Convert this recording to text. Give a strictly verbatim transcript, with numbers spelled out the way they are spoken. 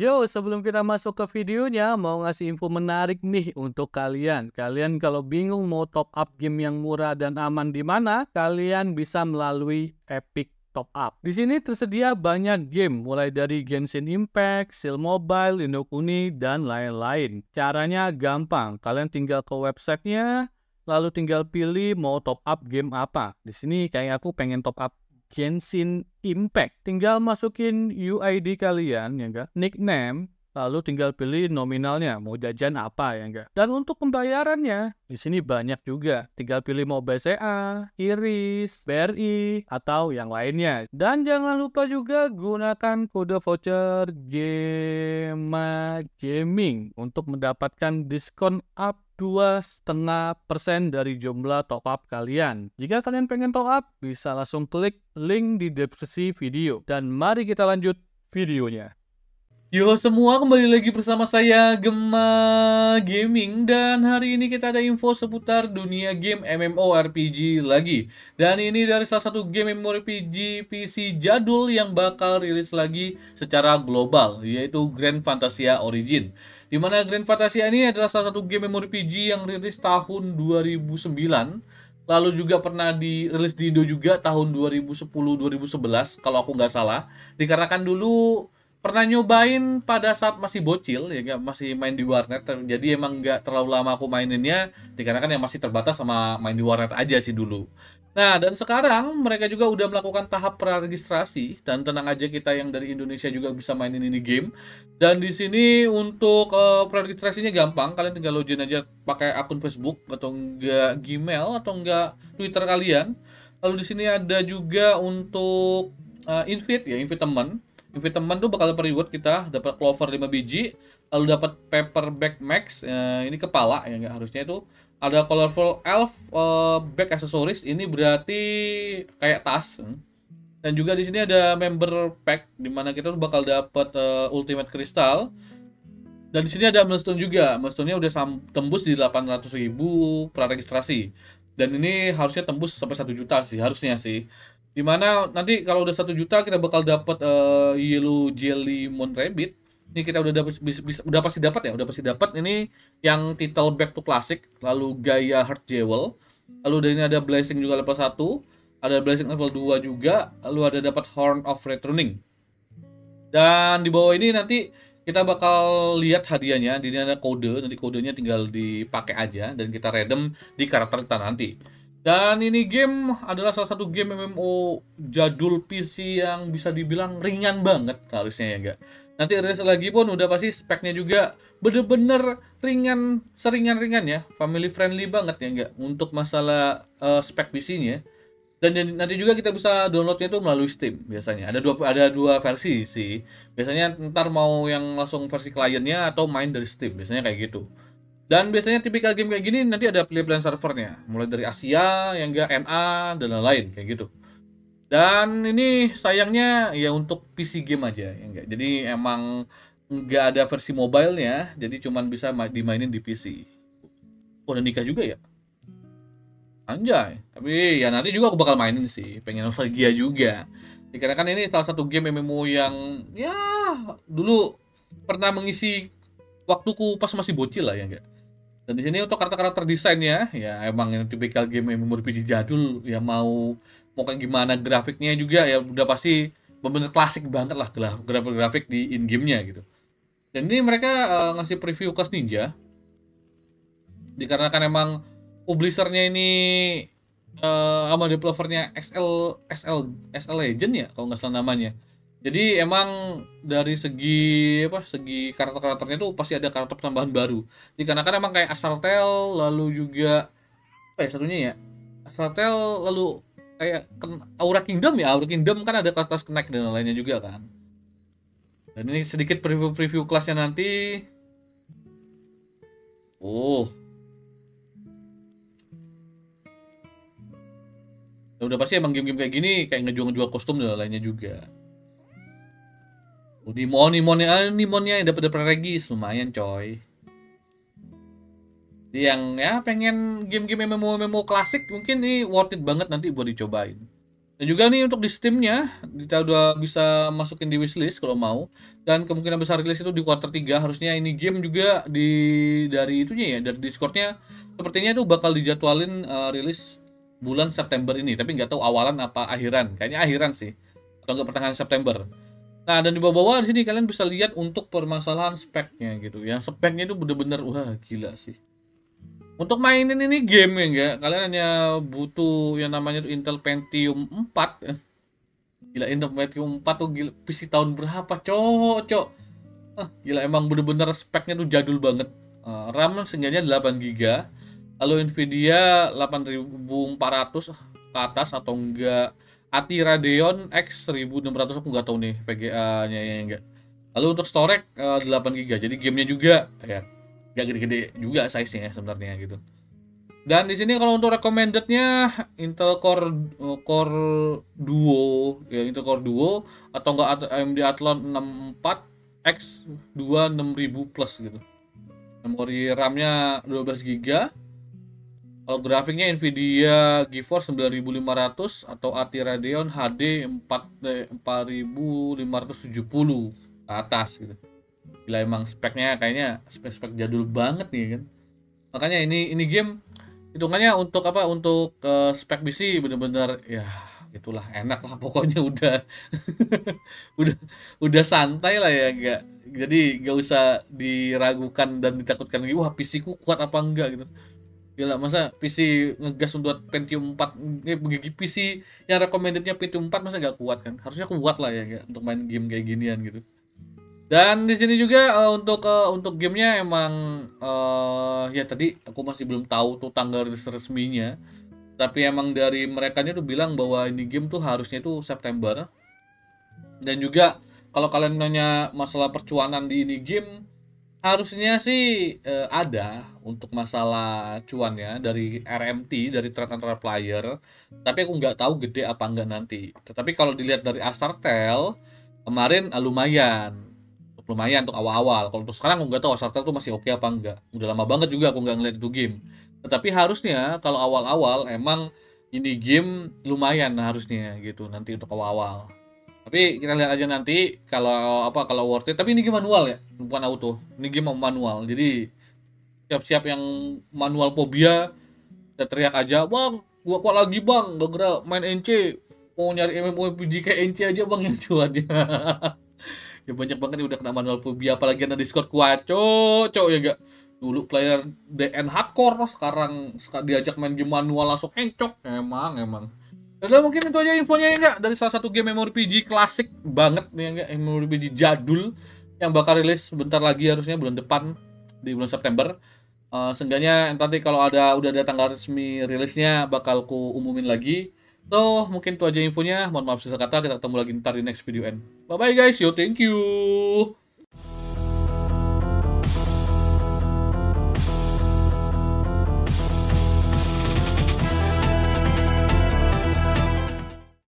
Yo, sebelum kita masuk ke videonya, mau ngasih info menarik nih untuk kalian. Kalian kalau bingung mau top up game yang murah dan aman di mana, kalian bisa melalui Epic Top Up. Di sini tersedia banyak game, mulai dari Genshin Impact, Seal Mobile, Inokuni, dan lain-lain. Caranya gampang, kalian tinggal ke websitenya, lalu tinggal pilih mau top up game apa. Di sini kayak aku pengen top up Genshin Impact. Tinggal masukin U I D kalian, ya enggak? Nickname, lalu tinggal pilih nominalnya, mau jajan apa, ya enggak? Dan untuk pembayarannya, di sini banyak juga. Tinggal pilih mau B C A, Iris, B R I, atau yang lainnya. Dan jangan lupa juga gunakan kode voucher Gema Gaming untuk mendapatkan diskon up dua koma lima persen dari jumlah top up kalian. Jika kalian pengen top up, bisa langsung klik link di deskripsi video. Dan mari kita lanjut videonya. Yo semua, kembali lagi bersama saya Gema Gaming. Dan hari ini kita ada info seputar dunia game MMORPG lagi. Dan ini dari salah satu game MMORPG P C jadul yang bakal rilis lagi secara global, yaitu Grand Fantasia Origin. Dimana Grand Fantasia ini adalah salah satu game MMORPG yang rilis tahun dua ribu sembilan. Lalu juga pernah dirilis di Indo juga tahun dua ribu sepuluh dua ribu sebelas kalau aku nggak salah. Dikarenakan dulu pernah nyobain pada saat masih bocil, ya nggak, masih main di warnet. Jadi emang nggak terlalu lama aku maininnya, dikarenakan yang masih terbatas sama main di warnet aja sih dulu. Nah, dan sekarang mereka juga udah melakukan tahap praregistrasi, dan tenang aja, kita yang dari Indonesia juga bisa mainin ini game. Dan di sini untuk uh, praregistrasinya gampang, kalian tinggal login aja pakai akun Facebook atau enggak Gmail atau enggak Twitter kalian. Lalu di sini ada juga untuk uh, invite ya, invite teman. Invite teman tuh bakal dapat reward, kita dapat clover lima biji, lalu dapat paperback max, uh, ini kepala ya, nggak harusnya itu. Ada colorful elf uh, bag accessories, ini berarti kayak tas. Dan juga di sini ada member pack, dimana kita tuh bakal dapat uh, ultimate crystal. Dan di sini ada milestone juga. Milestone-nya udah tembus di delapan ratus ribu praregistrasi. Dan ini harusnya tembus sampai satu juta sih, harusnya sih. Dimana nanti kalau udah satu juta kita bakal dapat uh, yellow jelly moon rabbit. Ini kita udah dapat, udah pasti dapat ya, udah pasti dapat. Ini yang title back to classic, lalu Gaia Heart Jewel. Lalu dari ini ada blessing juga level satu, ada blessing level dua juga, lalu ada dapat Horn of Returning. Dan di bawah ini nanti kita bakal lihat hadiahnya. Di sini ada kode, nanti kodenya tinggal dipakai aja dan kita random di karakter kita nanti. Dan ini game adalah salah satu game M M O jadul P C yang bisa dibilang ringan banget harusnya, ya enggak. Nanti rilis lagi pun udah pasti speknya juga bener-bener ringan, seringan-ringan ya, family friendly banget ya enggak, untuk masalah uh, spek P C-nya. Dan nanti juga kita bisa downloadnya itu melalui Steam biasanya. Ada dua ada dua versi sih. Biasanya ntar mau yang langsung versi kliennya atau main dari Steam, biasanya kayak gitu. Dan biasanya tipikal game kayak gini nanti ada pilih-pilihan servernya, mulai dari Asia, yang enggak N A dan lain-lain kayak gitu. Dan ini sayangnya ya untuk P C game aja ya enggak. Jadi emang nggak ada versi mobile-nya, jadi cuman bisa dimainin di P C. Oh, udah nikah juga ya? Anjay. Tapi ya nanti juga aku bakal mainin sih, pengen nostalgia juga. Dikarenakan ini salah satu game M M O yang ya dulu pernah mengisi waktuku pas masih bocil lah ya enggak. Dan di sini untuk karakter-karakter desainnya ya emang yang tipikal game MMORPG jadul, ya mau mau kayak gimana grafiknya juga ya udah pasti bener-bener klasik banget lah grafik-grafik di in game-nya gitu. Dan ini mereka uh, ngasih preview kelas ninja dikarenakan emang publishernya ini uh, sama developernya X L X L X L Legend ya kalau nggak salah namanya. Jadi emang dari segi apa segi karakter-karakternya tuh pasti ada karakter tambahan baru. Dikarenakan emang kayak Astral Tale, lalu juga apa ya satunya ya? Astral Tale, lalu kayak Aura Kingdom ya, Aura Kingdom kan ada kelas-kelas Knight dan lainnya juga kan. Dan ini sedikit preview-preview kelasnya nanti. Oh, ya udah pasti emang game-game kayak gini kayak ngejual-ngejual kostum dan lainnya juga. Oh, Dimon, Dimonnya, ah, Dimonnya yang dapat dapat regis lumayan coy. Jadi yang ya pengen game-game M M O M M O klasik mungkin ini worth it banget nanti buat dicobain. Dan juga nih untuk di Steam-nya kita udah bisa masukin di wishlist kalau mau, dan kemungkinan besar rilis itu di quarter tiga. Harusnya ini game juga di dari itunya ya, dari Discord-nya sepertinya itu bakal dijadwalin uh, rilis bulan September ini, tapi nggak tahu awalan apa akhiran. Kayaknya akhiran sih, atau nggak pertengahan September. Nah, dan di bawah-bawah di sini kalian bisa lihat untuk permasalahan speknya gitu. Yang speknya itu bener-bener wah gila sih. Untuk mainin ini game ya enggak, kalian hanya butuh yang namanya tuh Intel Pentium empat. Gila, Intel Pentium empat tuh gila, P C tahun berapa, cok, cok. Ah, gila emang bener-bener speknya tuh jadul banget. Uh, RAM seenggaknya delapan giga. Lalu Nvidia delapan ribu empat ratus ke atas atau enggak. A T I Radeon X seribu enam ratus, aku nggak tahu nih V G A-nya ya enggak. Lalu untuk storage uh, delapan giga. Jadi gamenya juga ya gak gede-gede juga size-nya ya sebenarnya gitu. Dan di sini kalau untuk recommended-nya Intel Core uh, Core Duo, ya Intel Core Duo atau enggak A M D Athlon enam puluh empat X dua enam ribu plus gitu. Memori RAM-nya dua belas giga. Kalau grafiknya Nvidia GeForce sembilan ribu lima ratus atau A T I Radeon H D empat ribu lima ratus tujuh puluh ke atas gitu. Gila emang speknya kayaknya spek-spek jadul banget nih kan. Makanya ini ini game hitungannya untuk apa, untuk uh, spek P C bener-bener ya itulah enak lah pokoknya. Udah udah udah santai lah ya, enggak, jadi nggak usah diragukan dan ditakutkan lagi wah P C ku kuat apa enggak gitu. Gila, masa P C ngegas untuk Pentium empat, eh, P C yang recommendednya Pentium empat masa nggak kuat kan? Harusnya kuat lah ya enggak, untuk main game kayak ginian gitu. Dan di sini juga uh, untuk uh, untuk gamenya emang uh, ya tadi aku masih belum tahu tuh tanggal rilis resminya. Tapi emang dari mereka tuh bilang bahwa ini game tuh harusnya itu September. Dan juga kalau kalian nanya masalah percuanan di ini game, harusnya sih uh, ada untuk masalah cuannya dari R M T, dari trade antara player. Tapi aku nggak tahu gede apa enggak nanti. Tetapi kalau dilihat dari Astartel kemarin uh, lumayan. lumayan untuk awal-awal. Kalau untuk sekarang aku nggak tahu Astartel tuh masih oke apa enggak. Udah lama banget juga aku nggak ngeliat itu game. Tetapi harusnya kalau awal-awal emang ini game lumayan harusnya gitu nanti untuk awal-awal. Tapi kita lihat aja nanti kalau apa, kalau worth it. Tapi ini game manual ya, bukan auto. Ini game manual. Jadi siap-siap yang manual phobia, kita teriak aja, "Bang, gua kuat lagi, Bang. Gara-gara main N C. Mau nyari M M O R P G kayak N C aja, Bang, yang cuannya." Ya banyak banget nih udah kena manual phobia, apalagi ada Discord kuat, cok ya gak. Dulu player D N hardcore, sekarang diajak main game manual langsung encok. Emang emang. Udah mungkin itu aja infonya ya enggak, dari salah satu game M M O R P G klasik banget nih ya enggak, M M O R P G jadul yang bakal rilis sebentar lagi, harusnya bulan depan di bulan September. Uh, seenggaknya nanti kalau ada udah ada tanggal resmi rilisnya bakal ku umumin lagi. So, mungkin itu aja infonya. Mohon maaf sisa kata. Kita ketemu lagi ntar di next video end. Bye-bye guys. Yo, thank you.